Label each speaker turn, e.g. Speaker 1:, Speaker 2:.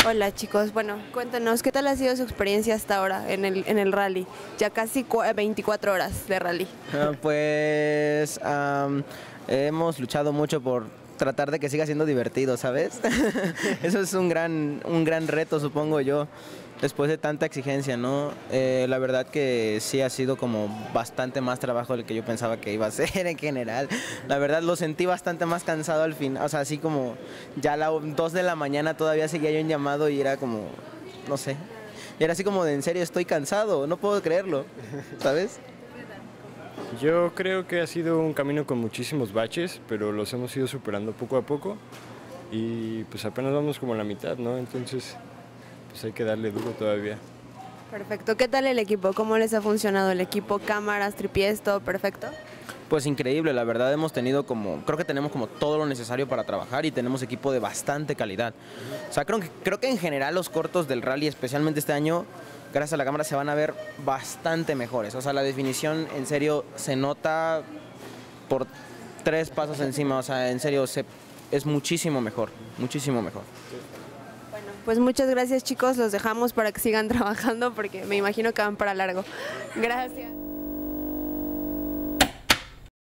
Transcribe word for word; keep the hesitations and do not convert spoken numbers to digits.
Speaker 1: Hola chicos, bueno, cuéntanos, ¿qué tal ha sido su experiencia hasta ahora en el, en el rally? Ya casi cua- veinticuatro horas de rally.
Speaker 2: Ah, Pues am, hemos luchado mucho por tratar de que siga siendo divertido, ¿sabes? Eso es un gran, un gran reto, supongo yo, después de tanta exigencia, ¿no? Eh, la verdad que sí ha sido como bastante más trabajo del que yo pensaba que iba a ser en general. La verdad lo sentí bastante más cansado al fin, o sea, así como ya a las dos de la mañana todavía seguía yo en llamado y era como, no sé, era así como de en serio estoy cansado, no puedo creerlo, ¿sabes?
Speaker 3: Yo creo que ha sido un camino con muchísimos baches, pero los hemos ido superando poco a poco y pues apenas vamos como a la mitad, ¿no? Entonces pues hay que darle duro todavía.
Speaker 1: Perfecto, ¿qué tal el equipo? ¿Cómo les ha funcionado el equipo? ¿Cámaras, tripiés, todo perfecto?
Speaker 2: Pues increíble, la verdad hemos tenido como, creo que tenemos como todo lo necesario para trabajar y tenemos equipo de bastante calidad. O sea, creo que, creo que en general los cortos del rally, especialmente este año, gracias a la cámara se van a ver bastante mejores. O sea, la definición en serio se nota por tres pasos encima, o sea, en serio se, es muchísimo mejor, muchísimo mejor.
Speaker 1: Bueno, pues muchas gracias chicos, los dejamos para que sigan trabajando porque me imagino que van para largo. Gracias.